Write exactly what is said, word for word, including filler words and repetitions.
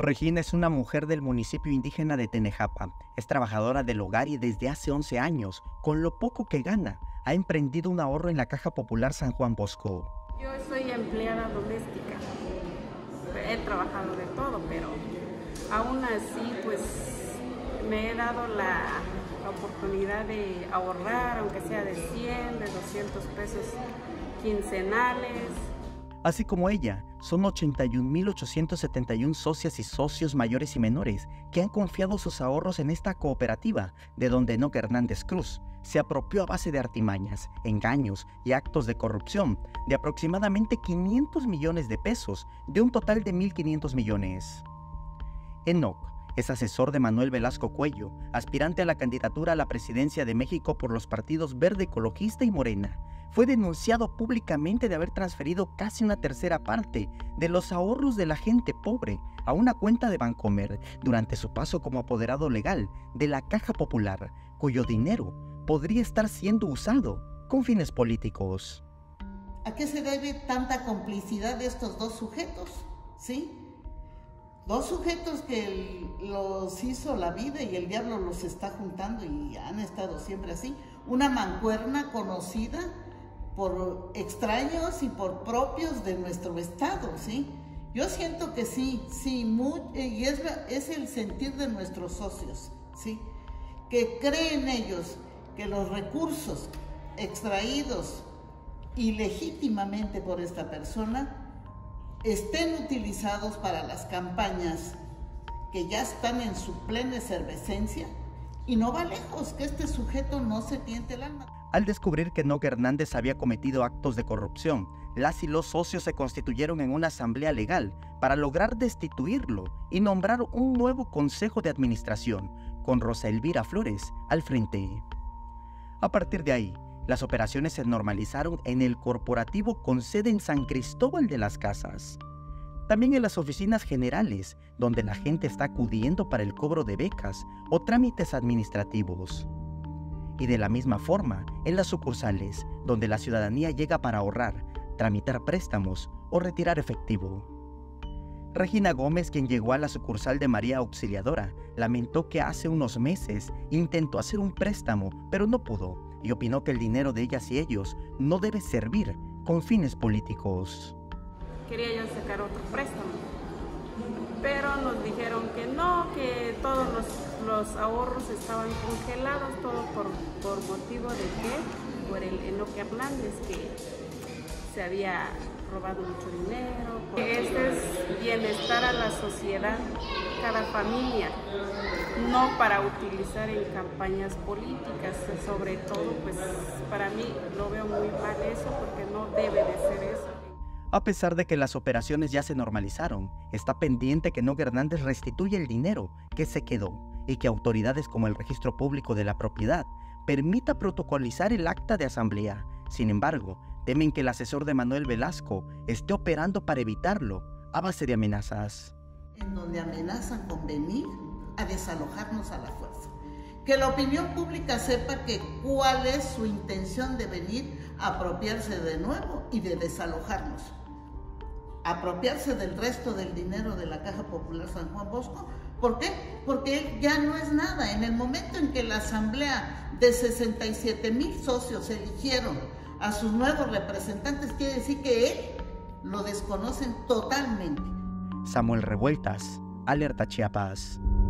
Regina es una mujer del municipio indígena de Tenejapa. Es trabajadora del hogar y desde hace once años, con lo poco que gana, ha emprendido un ahorro en la Caja Popular San Juan Bosco. Yo soy empleada doméstica. He trabajado de todo, pero aún así pues me he dado la, la oportunidad de ahorrar, aunque sea de cien, de doscientos pesos quincenales. Así como ella, son ochenta y un mil ochocientos setenta y uno socias y socios mayores y menores que han confiado sus ahorros en esta cooperativa, de donde Enoc Hernández Cruz se apropió a base de artimañas, engaños y actos de corrupción de aproximadamente quinientos millones de pesos, de un total de mil quinientos millones. Enoc es asesor de Manuel Velasco Cuello, aspirante a la candidatura a la presidencia de México por los partidos Verde Ecologista y Morena. Fue denunciado públicamente de haber transferido casi una tercera parte de los ahorros de la gente pobre a una cuenta de Bancomer durante su paso como apoderado legal de la Caja Popular, cuyo dinero podría estar siendo usado con fines políticos. ¿A qué se debe tanta complicidad de estos dos sujetos? ¿Sí? Dos sujetos que el, los hizo la vida y el diablo los está juntando y han estado siempre así. Una mancuerna conocida por extraños y por propios de nuestro estado, ¿sí? Yo siento que sí, sí, muy, y es, es el sentir de nuestros socios, ¿sí? Que creen ellos que los recursos extraídos ilegítimamente por esta persona estén utilizados para las campañas que ya están en su plena efervescencia, y no va lejos que este sujeto no se tiente el alma. Al descubrir que Enoc Hernández había cometido actos de corrupción, las y los socios se constituyeron en una asamblea legal para lograr destituirlo y nombrar un nuevo consejo de administración, con Rosa Elvira Flores al frente. A partir de ahí, las operaciones se normalizaron en el corporativo con sede en San Cristóbal de las Casas. También en las oficinas generales, donde la gente está acudiendo para el cobro de becas o trámites administrativos. Y de la misma forma, en las sucursales, donde la ciudadanía llega para ahorrar, tramitar préstamos o retirar efectivo. Regina Gómez, quien llegó a la sucursal de María Auxiliadora, lamentó que hace unos meses intentó hacer un préstamo, pero no pudo, y opinó que el dinero de ellas y ellos no debe servir con fines políticos. Quería yo sacar otro préstamo, pero nos dijeron que no, que todos los, los ahorros estaban congelados, todo por, por motivo de que, por el Enoc Hernández, que se había robado mucho dinero. Este es bienestar a la sociedad, cada familia, no para utilizar en campañas políticas, sobre todo, pues para mí lo veo muy mal eso, porque no debe de ser eso. A pesar de que las operaciones ya se normalizaron, está pendiente que Enoc Hernández restituya el dinero que se quedó y que autoridades como el Registro Público de la Propiedad permita protocolizar el acta de asamblea. Sin embargo, temen que el asesor de Manuel Velasco esté operando para evitarlo a base de amenazas. En donde amenazan con venir a desalojarnos a la fuerza. Que la opinión pública sepa que cuál es su intención de venir a apropiarse de nuevo y de desalojarnos. Apropiarse del resto del dinero de la Caja Popular San Juan Bosco. ¿Por qué? Porque él ya no es nada. En el momento en que la asamblea de sesenta y siete mil socios eligieron a sus nuevos representantes, quiere decir que él lo desconocen totalmente. Samuel Revueltas, Alerta Chiapas.